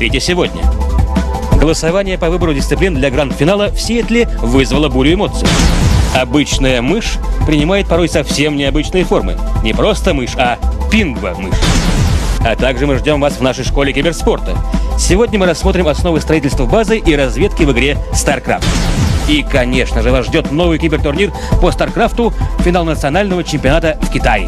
Смотрите сегодня. Голосование по выбору дисциплин для гранд-финала в Сиэтле вызвало бурю эмоций. Обычная мышь принимает порой совсем необычные формы. Не просто мышь, а пингва-мышь. А также мы ждем вас в нашей школе киберспорта. Сегодня мы рассмотрим основы строительства базы и разведки в игре StarCraft. И, конечно же, вас ждет новый кибертурнир по StarCraft'у, финал национального чемпионата в Китае.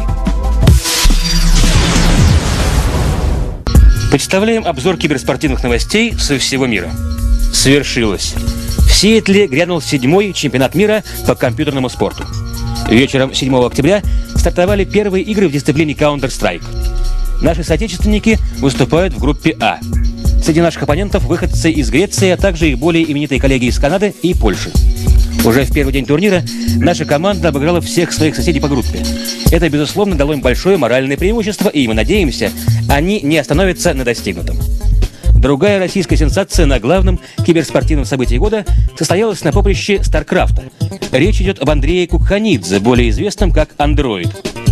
Представляем обзор киберспортивных новостей со всего мира. Свершилось. В Сиэтле грянул 7-й чемпионат мира по компьютерному спорту. Вечером 7 октября стартовали первые игры в дисциплине Counter-Strike. Наши соотечественники выступают в группе А. Среди наших оппонентов выходцы из Греции, а также их более именитые коллеги из Канады и Польши. Уже в первый день турнира наша команда обыграла всех своих соседей по группе. Это, безусловно, дало им большое моральное преимущество, и мы надеемся, они не остановятся на достигнутом. Другая российская сенсация на главном киберспортивном событии года состоялась на поприще StarCraft'а. Речь идет об Андрее Кукханидзе, более известном как Андроид.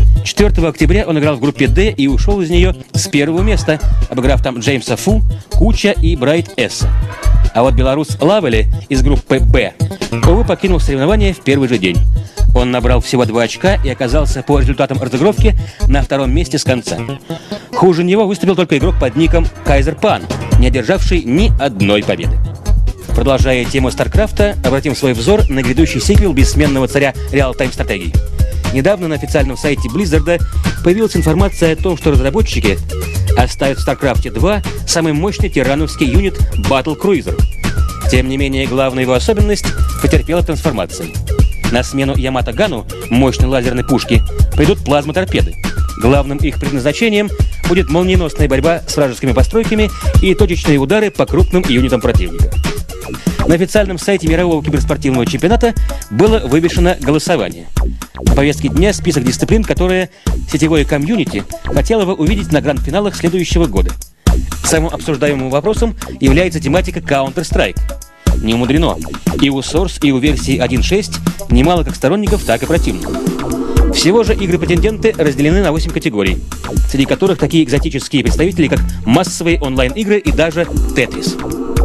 4 октября он играл в группе D и ушел из нее с первого места, обыграв там Джеймса Фу, Куча и Брайт Эсса. А вот белорус Лавели из группы Б, увы, покинул соревнования в первый же день. Он набрал всего 2 очка и оказался по результатам разыгровки на 2-м месте с конца. Хуже него выступил только игрок под ником Кайзер Пан, не одержавший ни одной победы. Продолжая тему StarCraft'а, обратим свой взор на грядущий сиквел бессменного царя реал-тайм-стратегий. Недавно на официальном сайте Blizzard появилась информация о том, что разработчики оставят в StarCraft'е 2 самый мощный тирановский юнит Battle Cruiser. Тем не менее, главная его особенность потерпела трансформации. На смену Ямато-Гану, мощной лазерной пушки, придут плазмоторпеды. Главным их предназначением будет молниеносная борьба с вражескими постройками и точечные удары по крупным юнитам противника. На официальном сайте мирового киберспортивного чемпионата было вывешено голосование. В повестке дня список дисциплин, которые сетевое комьюнити хотело бы увидеть на гранд-финалах следующего года. Самым обсуждаемым вопросом является тематика Counter-Strike. Не мудрено. И у Source, и у версии 1.6 немало как сторонников, так и противников. Всего же игры-претенденты разделены на 8 категорий, среди которых такие экзотические представители, как массовые онлайн-игры и даже Tetris.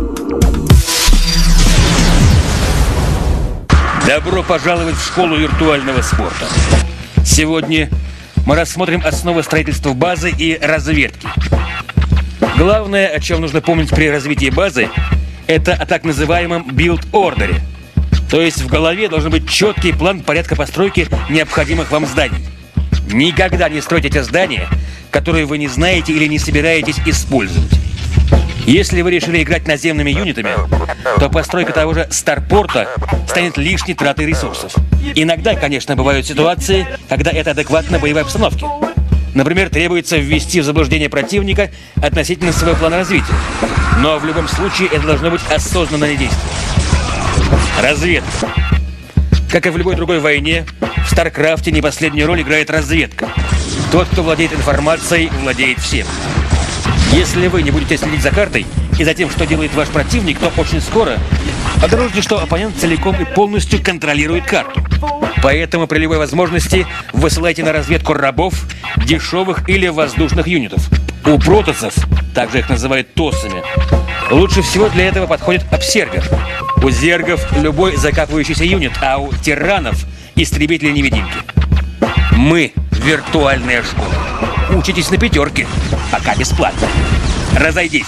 Добро пожаловать в школу виртуального спорта. Сегодня мы рассмотрим основы строительства базы и разведки. Главное, о чем нужно помнить при развитии базы, это о так называемом билд-ордере. То есть в голове должен быть четкий план порядка постройки необходимых вам зданий. Никогда не стройте те здания, которые вы не знаете или не собираетесь использовать. Если вы решили играть наземными юнитами, то постройка того же старпорта станет лишней тратой ресурсов. Иногда, конечно, бывают ситуации, когда это адекватно боевой обстановке. Например, требуется ввести в заблуждение противника относительно своего плана развития. Но в любом случае это должно быть осознанное действие. Разведка. Как и в любой другой войне, в StarCraft'е не последнюю роль играет разведка. Тот, кто владеет информацией, владеет всем. Если вы не будете следить за картой и за тем, что делает ваш противник, то очень скоро обнаружите, что оппонент целиком и полностью контролирует карту. Поэтому при любой возможности высылайте на разведку рабов, дешевых или воздушных юнитов. У протоссов, также их называют тоссами, лучше всего для этого подходит обсервер. У зергов любой закапывающийся юнит, а у тиранов истребители-невидимки. Мы виртуальная школа. Учитесь на 5, пока бесплатно. Разойдись.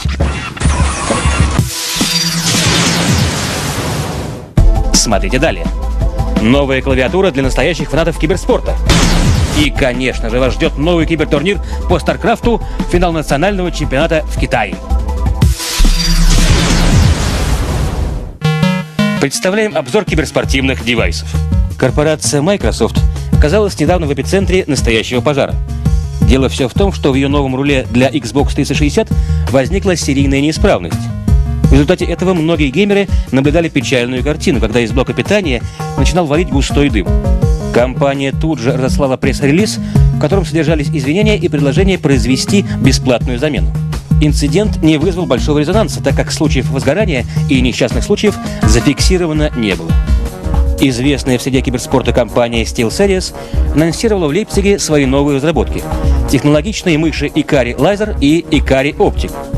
Смотрите далее. Новая клавиатура для настоящих фанатов киберспорта. И, конечно же, вас ждет новый кибертурнир по StarCraft'у, финал национального чемпионата в Китае. Представляем обзор киберспортивных девайсов. Корпорация Microsoft оказалась недавно в эпицентре настоящего пожара. Дело все в том, что в ее новом руле для Xbox 360 возникла серийная неисправность. В результате этого многие геймеры наблюдали печальную картину, когда из блока питания начинал валить густой дым. Компания тут же разослала пресс-релиз, в котором содержались извинения и предложение произвести бесплатную замену. Инцидент не вызвал большого резонанса, так как случаев возгорания и несчастных случаев зафиксировано не было. Известная в среде киберспорта компания SteelSeries анонсировала в Лейпциге свои новые разработки – технологичные мыши Ikari Laser и Ikari Optic.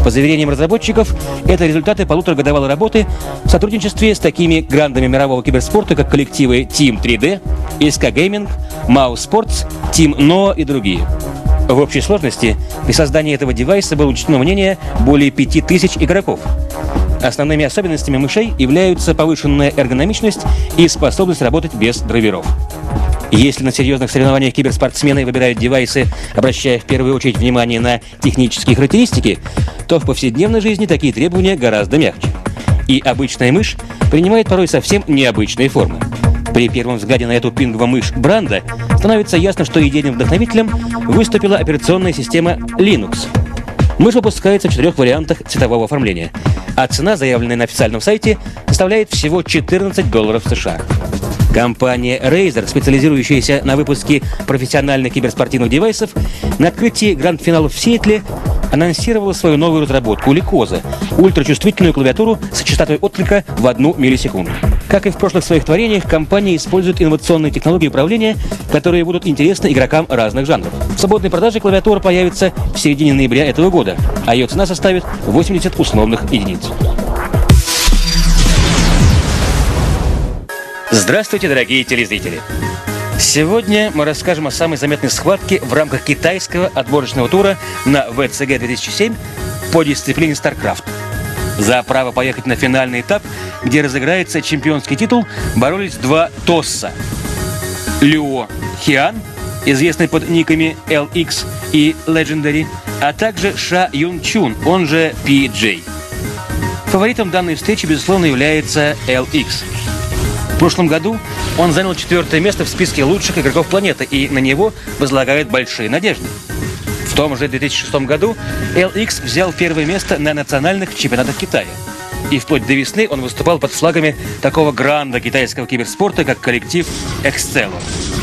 По заверениям разработчиков, это результаты полуторагодовалой работы в сотрудничестве с такими грандами мирового киберспорта, как коллективы Team 3D, SK Gaming, Mouse Sports, Team NOA и другие. В общей сложности при создании этого девайса было учтено мнение более 5000 игроков. Основными особенностями мышей являются повышенная эргономичность и способность работать без драйверов. Если на серьезных соревнованиях киберспортсмены выбирают девайсы, обращая в первую очередь внимание на технические характеристики, то в повседневной жизни такие требования гораздо мягче. И обычная мышь принимает порой совсем необычные формы. При первом взгляде на эту пингово-мышь бренда становится ясно, что идейным вдохновителем выступила операционная система Linux. Мышь выпускается в 4 вариантах цветового оформления, а цена, заявленная на официальном сайте, составляет всего $14 США. Компания Razer, специализирующаяся на выпуске профессиональных киберспортивных девайсов, на открытии гранд-финалов в Сиэтле анонсировала свою новую разработку Lycosa – ультрачувствительную клавиатуру с частотой отклика в 1 миллисекунду. Как и в прошлых своих творениях, компания использует инновационные технологии управления, которые будут интересны игрокам разных жанров. В свободной продаже клавиатура появится в середине ноября этого года, а ее цена составит 80 условных единиц. Здравствуйте, дорогие телезрители! Сегодня мы расскажем о самой заметной схватке в рамках китайского отборочного тура на ВЦГ 2007 по дисциплине StarCraft. За право поехать на финальный этап, где разыграется чемпионский титул, боролись два тосса. Люо Хиан, известный под никами LX и Legendary, а также Ша Юн Чун, он же PJ. Фаворитом данной встречи, безусловно, является LX. В прошлом году он занял 4-е место в списке лучших игроков планеты, и на него возлагают большие надежды. В том же 2006 году LX взял 1-е место на национальных чемпионатах Китая. И вплоть до весны он выступал под флагами такого гранда китайского киберспорта, как коллектив Excello.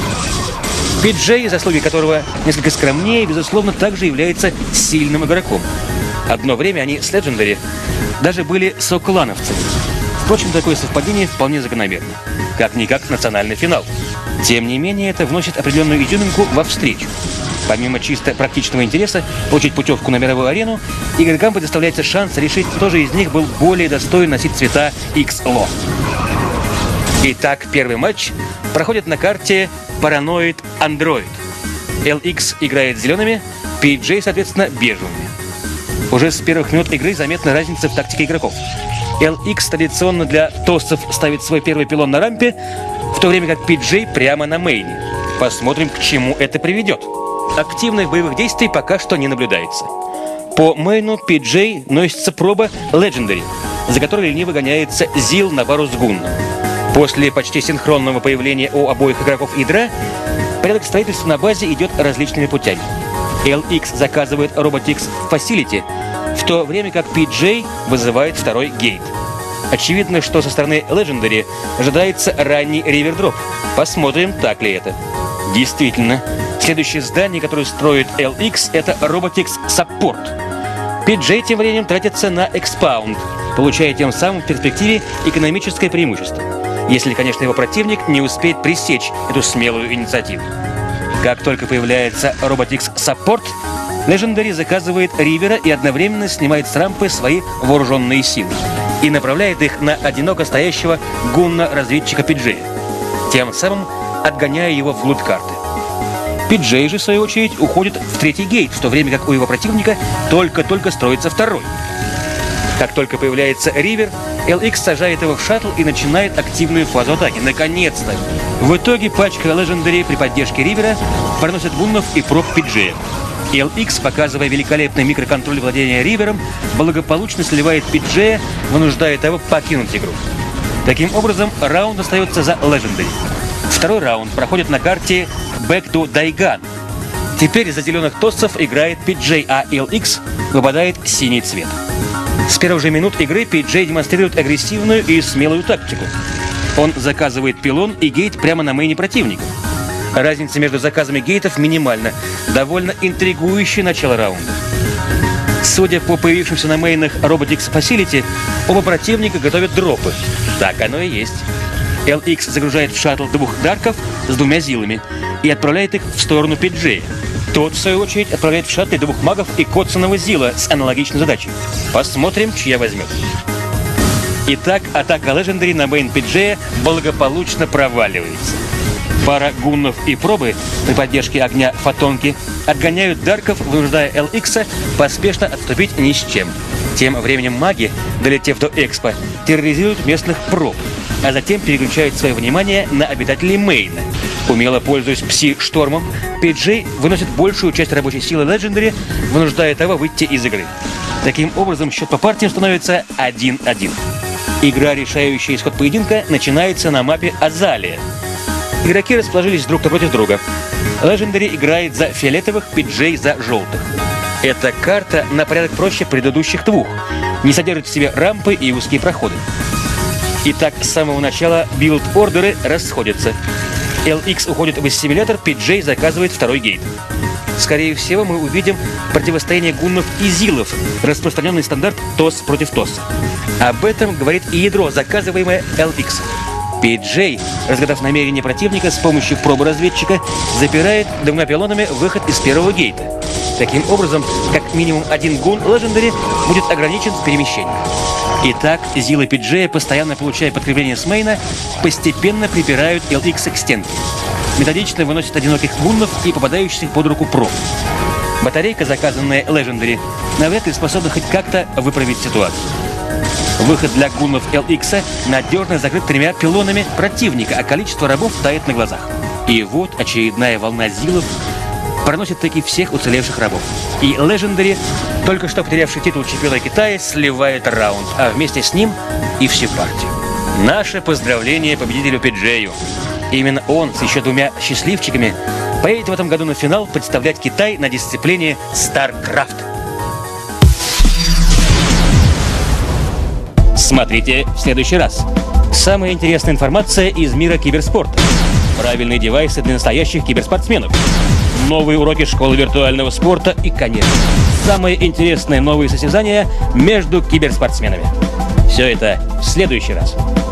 PJ, заслуги которого несколько скромнее, безусловно, также является сильным игроком. Одно время они с Legendary даже были соклановцами. Впрочем, такое совпадение вполне закономерно. Как-никак национальный финал. Тем не менее, это вносит определенную изюминку во встречу. Помимо чисто практичного интереса получить путевку на мировую арену, игрокам предоставляется шанс решить, кто же из них был более достоин носить цвета XLO. Итак, первый матч проходит на карте Paranoid Android. LX играет зелеными, PJ, соответственно, бежевыми. Уже с первых минут игры заметна разница в тактике игроков. LX традиционно для тоссов ставит свой первый пилон на рампе, в то время как PJ прямо на мейне. Посмотрим, к чему это приведет. Активных боевых действий пока что не наблюдается. По мейну PJ носится проба Legendary, за которой лениво гоняется Зил на пару с Гунном. После почти синхронного появления у обоих игроков ядра, порядок строительства на базе идет различными путями. LX заказывает Robotics Facility, в то время как PJ вызывает второй гейт. Очевидно, что со стороны Legendary ожидается ранний ривердроп. Посмотрим, так ли это. Действительно, следующее здание, которое строит LX, это Robotics Support. PJ тем временем тратится на Expound, получая тем самым в перспективе экономическое преимущество. Если, конечно, его противник не успеет пресечь эту смелую инициативу. Как только появляется Robotics Support, Legendary заказывает Ривера и одновременно снимает с рампы свои вооруженные силы и направляет их на одиноко стоящего гунна-разведчика PJ, тем самым отгоняя его вглубь карты. PJ же, в свою очередь, уходит в третий гейт, в то время как у его противника только-только строится второй. Как только появляется Ривер, LX сажает его в шаттл и начинает активную фазу атаки. Наконец-то! В итоге пачка Legendary при поддержке Ривера проносит гуннов и проб PJ. LX, показывая великолепный микроконтроль владения Ривером, благополучно сливает PJ, вынуждая его покинуть игру. Таким образом, раунд остается за Legendary. Второй раунд проходит на карте Back to Daigan. Теперь за зеленых тоссов играет PJ, а LX выпадает синий цвет. С первых же минут игры PJ демонстрирует агрессивную и смелую тактику. Он заказывает пилон и гейт прямо на мейне противника. Разница между заказами гейтов минимальна. Довольно интригующее начало раунда. Судя по появившимся на мейнах Robotics Facility, оба противника готовят дропы. Так оно и есть. LX загружает в шаттл двух дарков с двумя зилами и отправляет их в сторону PJ. Тот, в свою очередь, отправляет в шаттле двух магов и Котсонова Зила с аналогичной задачей. Посмотрим, чья возьмет. Итак, атака Legendary на мейн Пиджея благополучно проваливается. Пара гуннов и пробы при поддержке огня фотонки отгоняют дарков, вынуждая LX поспешно отступить ни с чем. Тем временем маги, долетев до Экспо, терроризируют местных проб, а затем переключают свое внимание на обитателей мейна. Умело пользуясь пси-штормом, Пиджей выносит большую часть рабочей силы Legendary, вынуждая того выйти из игры. Таким образом, счет по партиям становится 1-1. Игра, решающая исход поединка, начинается на мапе Азалия. Игроки расположились друг напротив друга. Legendary играет за фиолетовых, Пиджей за желтых. Эта карта на порядок проще предыдущих двух, не содержит в себе рампы и узкие проходы. Итак, с самого начала билд-ордеры расходятся. LX уходит в ассимилятор, Пиджей заказывает второй гейт. Скорее всего, мы увидим противостояние гуннов и зилов, распространенный стандарт ТОС против ТОС. Об этом говорит и ядро, заказываемое LX. Пиджей, разгадав намерение противника с помощью пробы разведчика, запирает двумя пилонами выход из первого гейта. Таким образом, как минимум один гун Legendary будет ограничен в перемещении. Итак, Зилы Пиджея, постоянно получая подкрепление с мейна, постепенно припирают LX к стенке. Методично выносят одиноких гуннов и попадающихся под руку проб. Батарейка, заказанная Legendary, навряд ли способна хоть как-то выправить ситуацию. Выход для гуннов LX надежно закрыт тремя пилонами противника, а количество рабов тает на глазах. И вот очередная волна зилов проносит таки всех уцелевших рабов. И Legendary, только что потерявший титул чемпиона Китая, сливает раунд, а вместе с ним и всю партию. Наше поздравление победителю Пиджею. Именно он с еще двумя счастливчиками поедет в этом году на финал представлять Китай на дисциплине StarCraft. Смотрите в следующий раз. Самая интересная информация из мира киберспорта. Правильные девайсы для настоящих киберспортсменов. Новые уроки школы виртуального спорта и, конечно, самые интересные новые состязания между киберспортсменами. Все это в следующий раз.